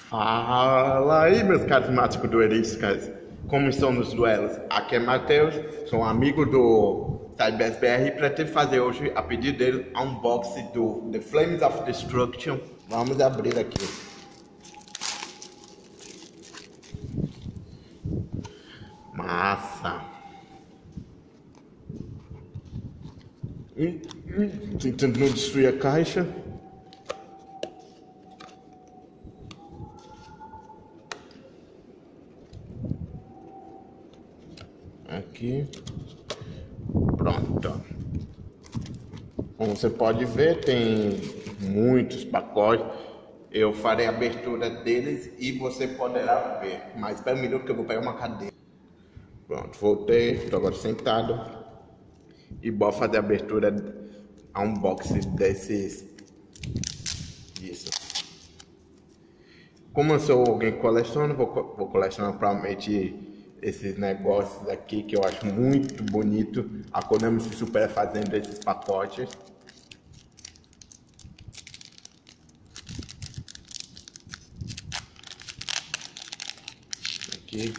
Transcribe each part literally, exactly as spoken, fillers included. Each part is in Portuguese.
Fala aí, meus carismáticos duelistas, como estão nos duelos? Aqui é Matheus, sou um amigo do CyberSBR e pretendo fazer hoje, a pedido dele, a unboxing do The Flames of Destruction. Vamos abrir aqui. Massa! Hum, hum, tentando não destruir a caixa. Aqui, pronto. Como você pode ver, tem muitos pacotes. Eu farei a abertura deles e você poderá ver. Mas espera um minuto que eu vou pegar uma cadeira. Pronto, voltei, estou agora sentado e vou fazer a abertura, a unboxing desses disso. Como eu sou alguém que coleciona, vou, vou colecionar provavelmente esses negócios aqui que eu acho muito bonito. A Konami se supera fazendo esses pacotes. Aqui.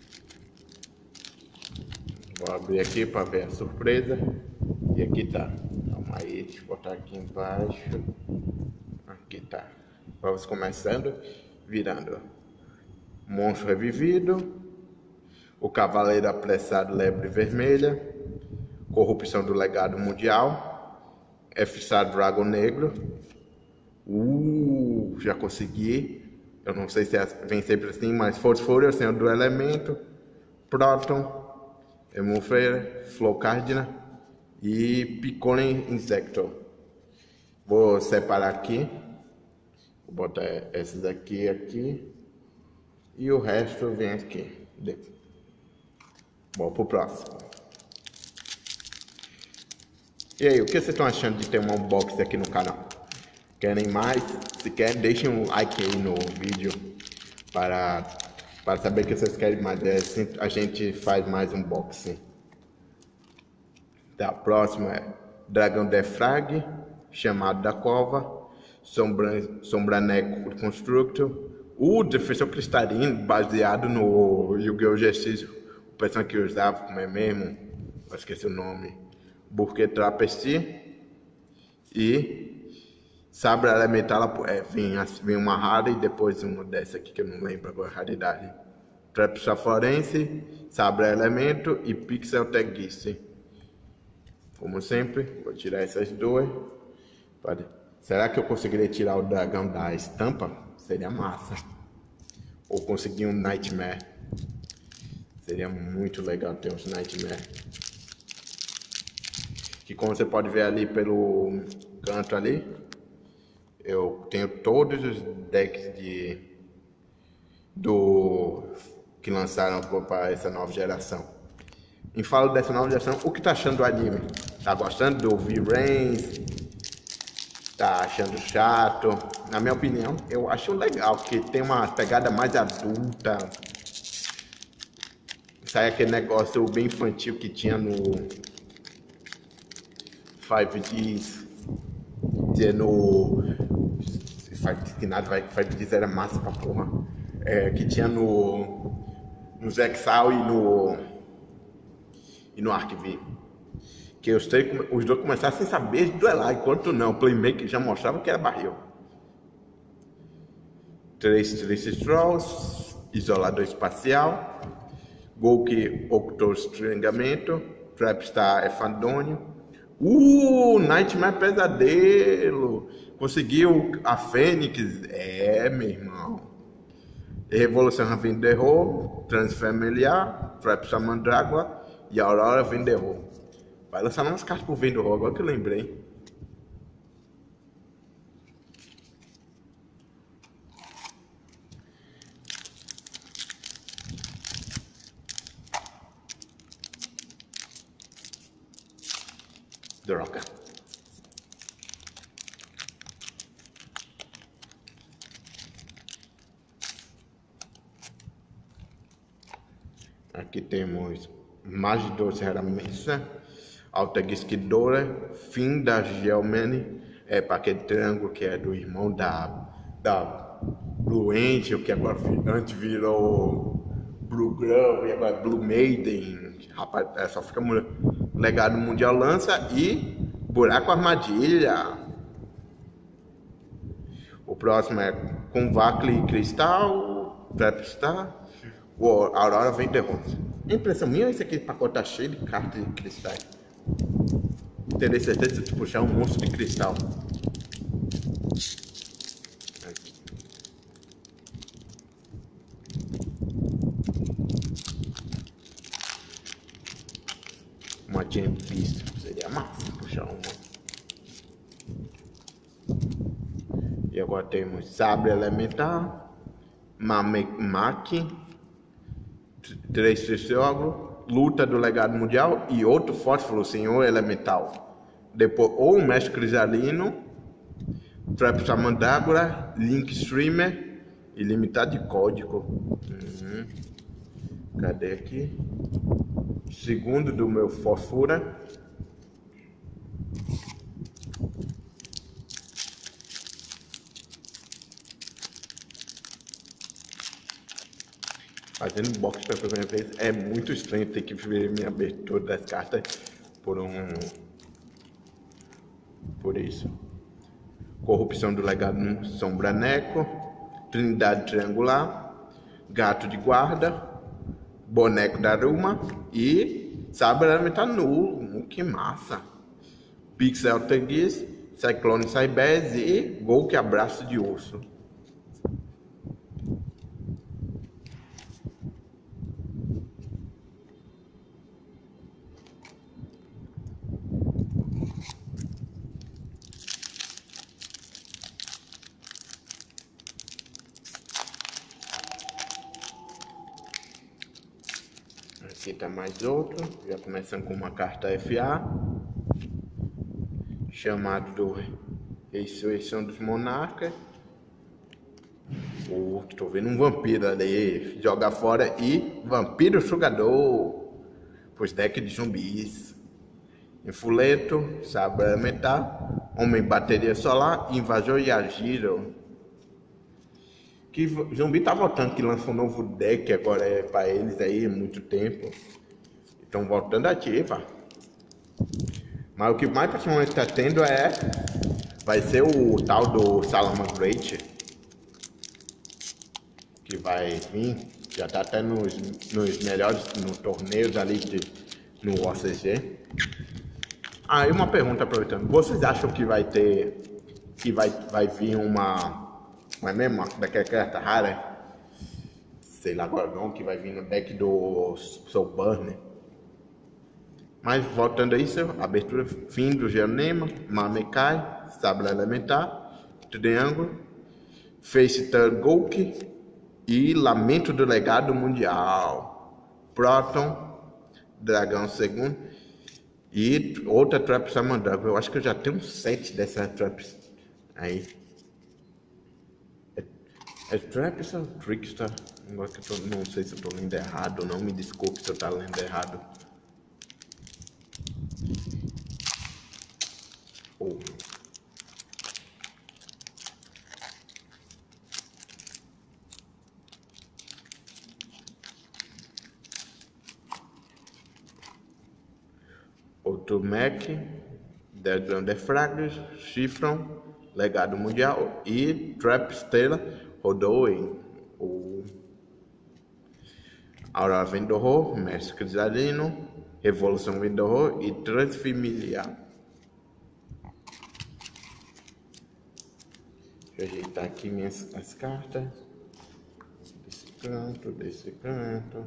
Vou abrir aqui para ver a surpresa. E aqui tá. Calma aí, deixa eu botar aqui embaixo. Aqui tá. Vamos começando, virando. Monstro revivido. O Cavaleiro Apressado Lebre Vermelha, Corrupção do Legado Mundial, F-Star Dragon Negro, uh, já consegui, eu não sei se é, vem sempre assim, mas Force Fúria, Senhor do Elemento, Proton, Emulfeira, Flocardina e Piccone Insecto. Vou separar aqui, vou botar esses aqui aqui e o resto vem aqui. Bom, pro próximo. E aí, o que vocês estão achando de ter um unboxing aqui no canal? Querem mais? Se querem, deixem um like aí no vídeo para, para saber que vocês querem mais. É, assim a gente faz mais unboxing. Tá, a próxima é Dragão Defrag, Chamado da Cova, Sombra, Sombraneco Constructor, o Defensor Cristalino, baseado no Yu-Gi-Oh! G X. O personagem que eu usava, como é mesmo, eu esqueci o nome, Burke Trapesti e Sabre Elemental, é, vem, vem uma rara e depois uma dessa aqui que eu não lembro agora a raridade. Trapsa Forense, Sabre Elemento e Pixel Teguice. Como sempre, vou tirar essas duas. Pode. Será que eu conseguiria tirar o dragão da estampa? Seria massa. Ou conseguir um Nightmare. Seria muito legal ter uns Nightmare. Que como você pode ver ali pelo canto ali, eu tenho todos os decks de do que lançaram para essa nova geração. Em falo dessa nova geração, o que tá achando do anime? Tá gostando do V-Rains? Tá achando chato? Na minha opinião, eu acho legal, porque tem uma pegada mais adulta. Sai aquele negócio bem infantil que tinha no Five Ds, no que nada vai, Five Ds era massa pra porra, é, que tinha no no Zexal e no e no Arquiv, que os, três, os dois começaram sem saber duelar, enquanto não, o Playmaker já mostrava que era barril. Três Trace Trolls, Isolador Espacial, Golki Octo Estrangamento, Trapstar Efandônio, uh, Nightmare Pesadelo, conseguiu a Fênix, é, meu irmão, Revolução Ravinderro, Transfamiliar, Trapstar Mandrágua e Aurora Venderro. Vai lançar umas cartas pro Venderro, agora que eu lembrei. Droga. Aqui temos Magidor Serra Mesa, Altaguisquidora, Fim da Gelmane, é para aquele triângulo que é do irmão da, da Blue Angel, que agora antes virou Blue Girl e agora Blue Maiden. Rapaz, é, só fica mulher. Legado Mundial lança e Buraco Armadilha. O próximo é com Vacli Cristal, Trapstar. O Aurora vem de rosa. Impressão minha, esse aqui pacote tá cheio de cartas de cristais. Terei certeza de puxar um monstro de cristal. Aqui. Uma Tempest seria massa puxar uma. E agora temos Sabre Elementar, Mamek, Três Tesouro, Luta do Legado Mundial e outro Fósforo Senhor Elemental. Depois, ou o Mestre Crisalino, Trap Samandágora, Link Streamer, Ilimitado de Código. Uhum. Cadê aqui? Segundo do meu Fosfura. Fazendo box pela primeira vez é muito estranho ter que ver minha abertura das cartas por um. Por isso. Corrupção do Legado Sombraneco, Trindade Triangular, Gato de Guarda, Boneco da Ruma e Sabre Elementar nulo. Que massa! Pixel Teguis, Cyclone Cybers e Golk Abraço de Urso. Aqui tá mais outro, já começando com uma carta F A, chamado do Ressurreição dos Monarcas. Oh, tô vendo um vampiro ali, joga fora e Vampiro Sugador, pois deck de zumbis. Enfuleto, Sabre Elementar, Homem Bateria Solar, Invasor e Agiro. Que zumbi tá voltando, que lança um novo deck agora é pra eles aí há muito tempo. Estão voltando ativa. Mas o que mais principalmente tá tendo é. Vai ser o tal do Salamangreat. Que vai vir. Já tá até nos, nos melhores no torneios ali de, no O C G. Ah, e uma pergunta aproveitando. Vocês acham que vai ter. Que vai, vai vir uma. Não é mesmo? Daquela carta rara? Sei lá agora não, que vai vir no deck do Soul Burner. Mas voltando a isso, abertura, fim do Geonema, Mamekai, Sabre Elementar, Triângulo, Face Third Golk e Lamento do Legado Mundial. Proton, Dragão Segundo e outra Trap Samandrago. Eu acho que eu já tenho um set dessas traps aí. É Traps ou Trickster? Agora que eu tô, não sei se eu tô lendo errado ou não, me desculpe se eu tá lendo errado. Oh. Outro Mac, Deadland Defragras, Chifron, Legado Mundial e Trap Stella rodou em o Aurora Vendorro, Mestre Crisalino, Revolução Vendorro e Transfamiliar. Deixa eu ajeitar aqui minhas as cartas. Desse canto, desse canto.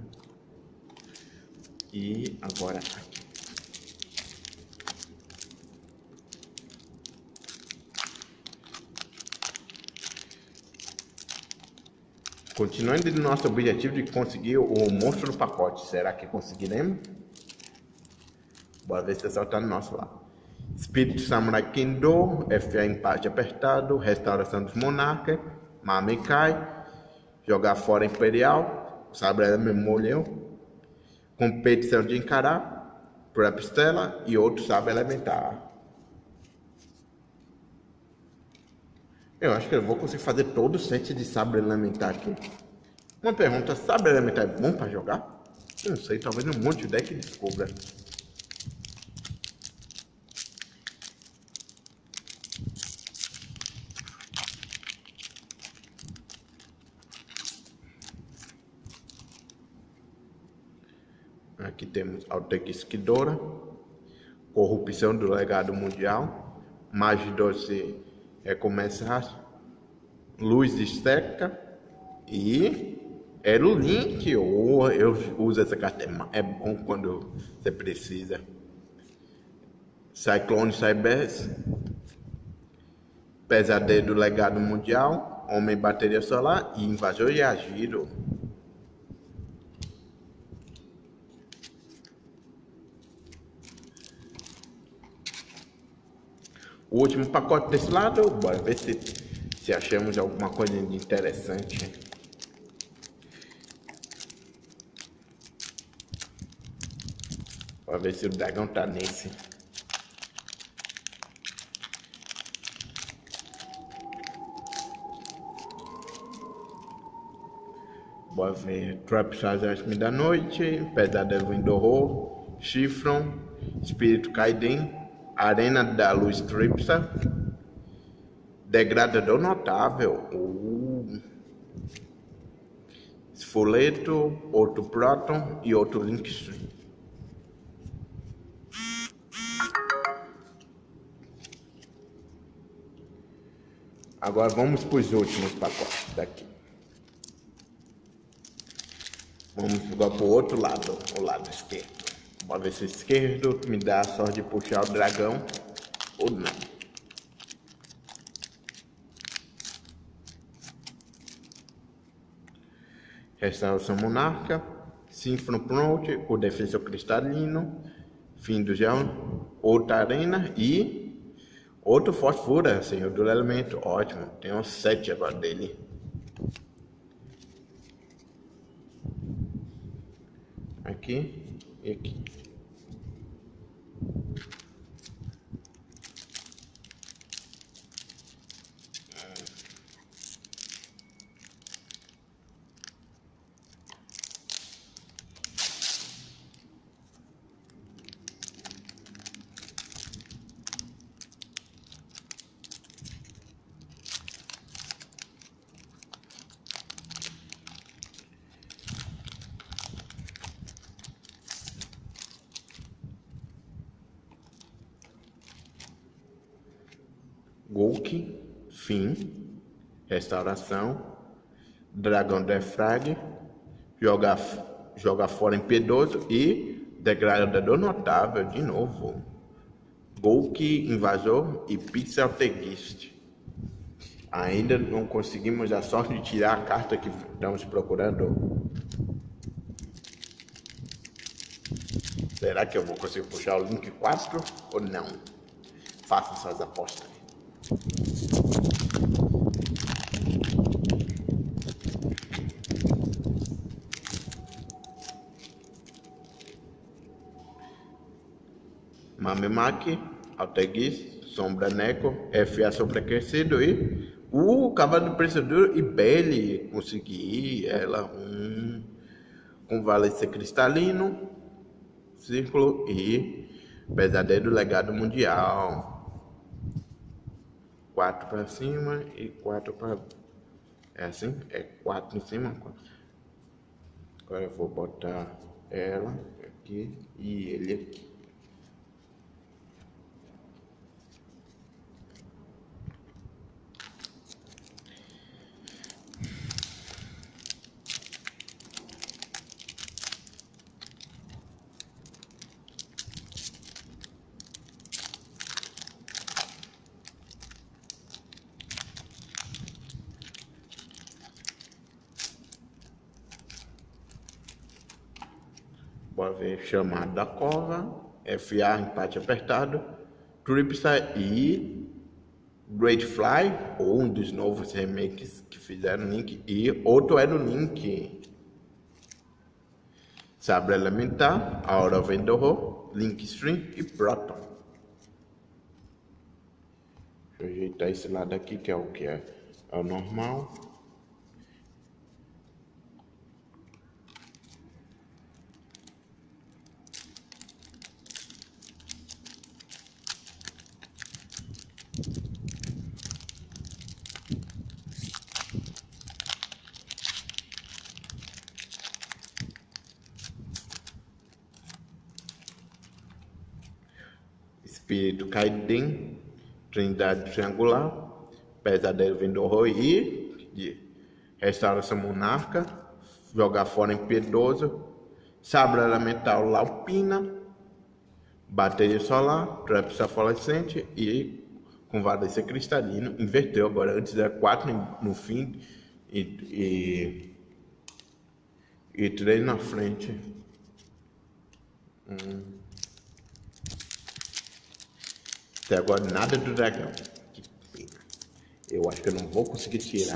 E agora aqui. Continuando no nosso objetivo de conseguir o monstro do pacote. Será que conseguiremos? Bora ver se tá no nosso lá. Espírito Samurai Kendo, F A Empate Apertado, Restauração dos Monarcas, Mamekai, Jogar Fora Imperial, Sabre Memorial, Competição de Encarar, Prep Stella e outro Sabre Elementar. Eu acho que eu vou conseguir fazer todo o set de sabre elementar aqui. Uma pergunta, sabre elementar é bom pra jogar? Não sei, talvez um monte de deck descubra. Aqui temos Altequisquidora, Corrupção do Legado Mundial, Magidose Recomeçar, Luz Esteca e era o Link. Ou eu uso essa carta, é bom quando você precisa. Cyclone Cybers, Pesadelo do Legado Mundial, Homem Bateria Solar e Invasor e Agiro. O último pacote desse lado, bora ver se, se achamos alguma coisa de interessante. Bora ver se o dragão tá nesse. Bora ver Trap Exército da Noite, Pesadelo Windorro, Chifron, Espírito Kaiden, Arena da Luz Tripsa, Degradador Notável, uh. Esfoleto, outro Proton e outro Linkstream. Agora vamos para os últimos pacotes daqui. Vamos agora para o outro lado, o lado esquerdo. Bora ver se o esquerdo me dá a sorte de puxar o dragão ou não. Restauração Monarca, Sinfono Prote, o Defensor Cristalino, Fim do Gel, outra Arena e outro Fosfura, Senhor do Elemento. Ótimo, tem uns sete agora dele. Aqui e aqui. Golki, Fim, Restauração, Dragão Defrag, joga, joga fora Impiedoso e Degradador Notável de novo. Golki, Invasor e Pixel Teguist. Ainda não conseguimos a sorte de tirar a carta que estamos procurando. Será que eu vou conseguir puxar o Link quatro ou não? Faça suas apostas. Mamemaki, Alteguis, Sombra Neco, F A Sobreaquecido e o Cavalo do Pensador e Belle. Consegui ela um Convalescer Cristalino, Círculo e Pesadelo do Legado Mundial. Quatro para cima e quatro para... É assim? É quatro em cima. Quatro. Agora eu vou botar ela aqui e ele aqui. Bora ver Chamado da Cova, F A Empate Apertado, Tripsa e Great Fly, ou um dos novos remakes que fizeram Link, e outro é do Link. Sabre Elementar, Aura of Endor, Linkstream e Proton. Deixa eu ajeitar esse lado aqui, que é o que é, é o normal. Espírito Kaiden, Trindade Triangular, Pesadelo Vem do Horror e de Restauração Monarca, Jogar Fora Impiedoso, Sabre Elemental Laupina, Bateria Solar, Trap Safalescente e Convalescer Cristalino. Inverteu agora, antes era quatro no fim e, e, e três na frente. Hum. Até agora nada do dragão. Que pena. Eu acho que eu não vou conseguir tirar.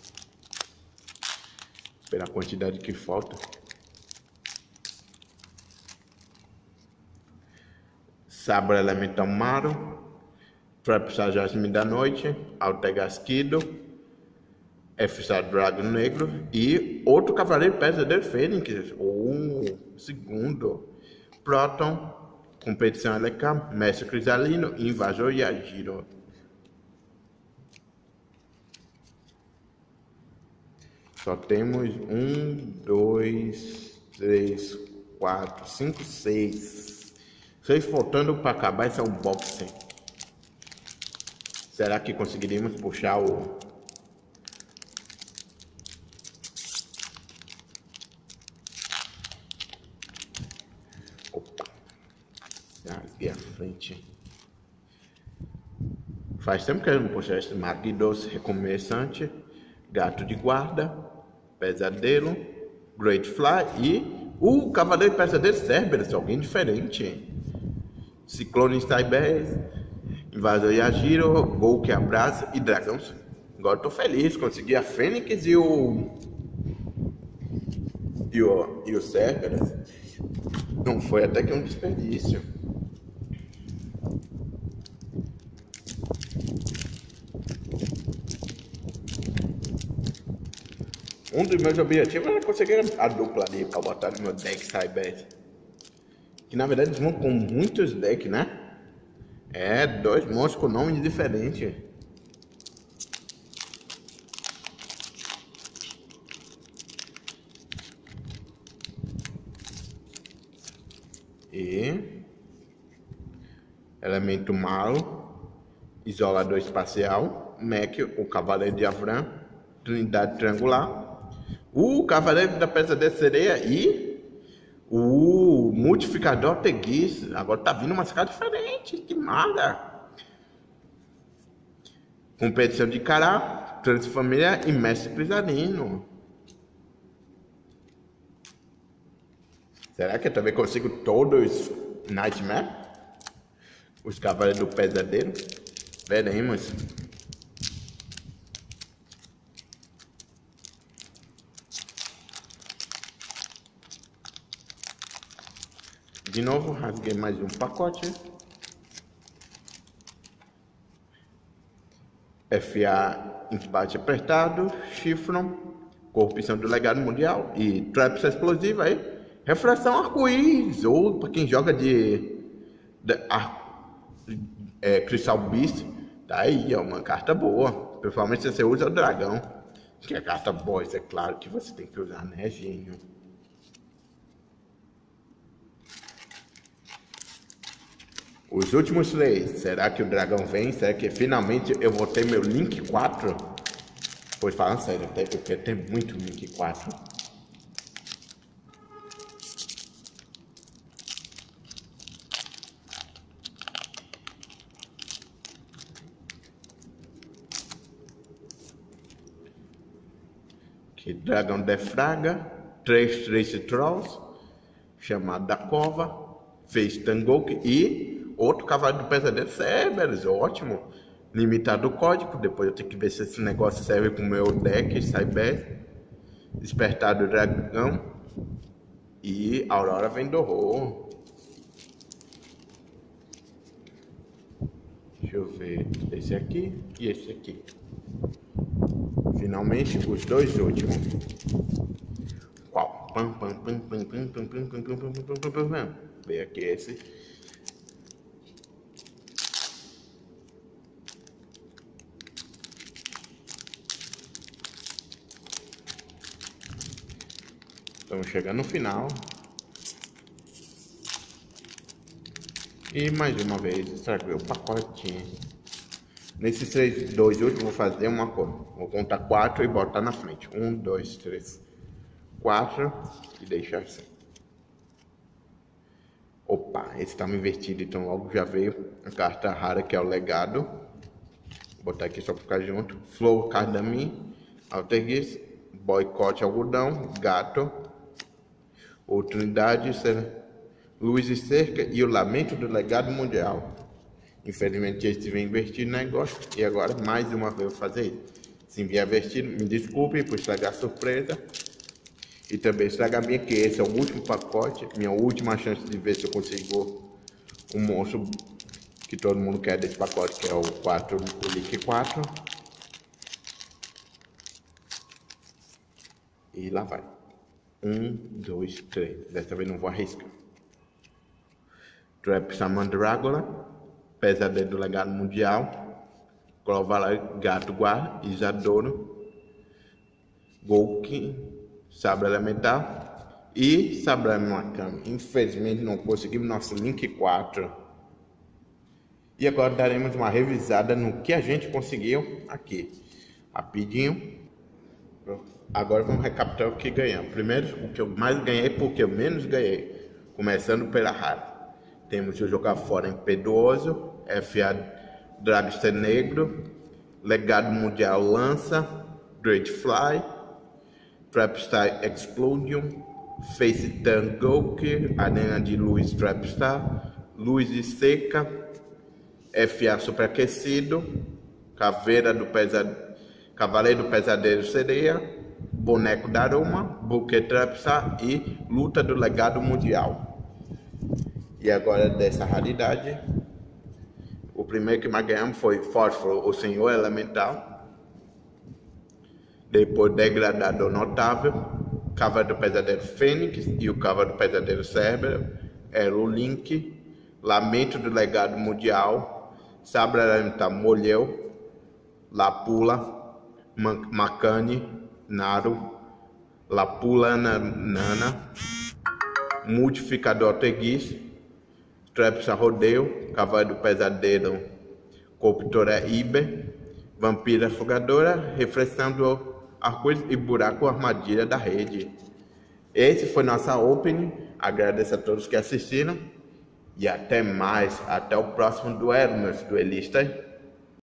Pela quantidade que falta. Sabre Elemental Maro. Trap Jasmine da Noite. Altegasquido. F Drago Negro. E outro Cavaleiro Pesadelo Fênix. O oh, segundo. Proton. Competição L K, Mestre Crisalino, Invasor e Agiro. Só temos um, dois, três, quatro, cinco, seis. Seis faltando para acabar esse unboxing. Será que conseguiremos puxar o... Aqui à frente. Faz tempo que eu não puxei esse Mag Doce Recomeçante, Gato de Guarda, Pesadelo, Great Fly e o Cavaleiro Pesadelo Cerberus, alguém diferente. Ciclone Stybase, Invasor Yajiro, Gol que Abraça e Dragão. Agora tô feliz, consegui a Fênix e o e o, e o Cerberus. Não foi até que um desperdício. Um dos meus objetivos era conseguir a dupla ali para botar no meu deck Stybase. Que na verdade eles vão com muitos decks, né? É, dois monstros com nomes diferentes. E Elemento Malo, Isolador Espacial, Mech, o Cavaleiro de Avram, Trindade Triangular, o Cavaleiro da Pesadelo Sereia e o Multificador Teguis. Agora tá vindo umas caras diferentes, que mara. Competição de Cará, Transfamília e Mestre Crisalino. Será que eu também consigo todos Nightmare? Os Cavaleiros do Pesadelo? Veremos. De novo, rasguei mais um pacote. F A Embate Apertado, Chifron, Corrupção do Legado Mundial e Traps Explosiva aí. Refração Arco-Íris, ou para quem joga de, de ar, é, Crystal Beast, tá aí, é uma carta boa. Principalmente se você usa o dragão, que é carta boa, isso é claro que você tem que usar, né, gênio? Os últimos três, será que o dragão vem? Será que finalmente eu vou ter meu Link quatro? Pois falando sério, eu quero ter muito Link quatro. Que dragão defraga, três Trace Trolls, chamado da cova, fez Tangoku e outro Cavaleiro do Pesadelo Cerberus, ótimo. Limitado o código, depois eu tenho que ver se esse negócio serve pro meu deck, Stybase. Despertar do Dragão e Aurora Vem do Horror. Deixa eu ver esse aqui e esse aqui. Finalmente, os dois últimos. Qual? Pam, pam, pam, pam, pam, pam, pam, pam, pam, pam, pam, pam, pam. Vem aqui esse. Estamos chegando no final. E mais uma vez, estraguei o pacotinho. Nesses três, dois últimos, vou fazer uma coisa. Vou contar quatro e botar na frente. Um, dois, três, quatro. E deixar assim. Opa, esse tá invertido, então logo já veio a carta rara, que é o legado. Vou botar aqui só pra ficar junto. Flow Cardamin, Alterguiz, Boicote Algodão, Gato, Oportunidade, Luz e Cerca e o Lamento do Legado Mundial. Infelizmente esse vem invertido no negócio e agora mais uma vez eu vou fazer isso. Se vier invertido, me desculpe por estragar a surpresa. E também estragar bem que esse é o último pacote, minha última chance de ver se eu consigo um monstro que todo mundo quer desse pacote, que é o quatro, o Leak quatro. E lá vai. Um, dois, três. Dessa vez não vou arriscar. Trap Samandragola, Pesadelo do Legado Mundial, Clovala Gato Guar, Isadoro, Golki, Sabre Elemental e Sabre Makami. Infelizmente não conseguimos nosso Link quatro. E agora daremos uma revisada no que a gente conseguiu aqui. Rapidinho. Agora vamos recapitular o que ganhamos. Primeiro, o que eu mais ganhei porque eu menos ganhei. Começando pela rara. Temos o Jogar Fora Impetuoso, F A Dragster Negro, Legado Mundial Lança, Great Fly, Trapstar Explosion, Face Turn Goku, Arena de Luz Trapstar, Luz e Seca, F A Superaquecido, Caveira do Pesadelo, Cavaleiro do Pesadelo Sereia, Boneco da Aroma, Buque Trapstar e Luta do Legado Mundial. E agora dessa raridade, o primeiro que mais ganhamos foi Fósforo, o Senhor Elemental. Depois Degradador Notável, Cavaleiro do Pesadelo Fênix e o Cavaleiro do Pesadelo Cérebro, era o Link, Lamento do Legado Mundial, Sabre Elemental Molheu, Lapula, Makani, Naru, Lapulana Nana, Multiplicador Teguis, Trapsa Rodeio, Cavaleiro do Pesadelo, Corruptora Iber, Vampira Afogadora, Refrescando Arco-Íris e Buraco Armadilha da Rede. Esse foi nossa opening. Agradeço a todos que assistiram. E até mais. Até o próximo duelo, meus duelistas.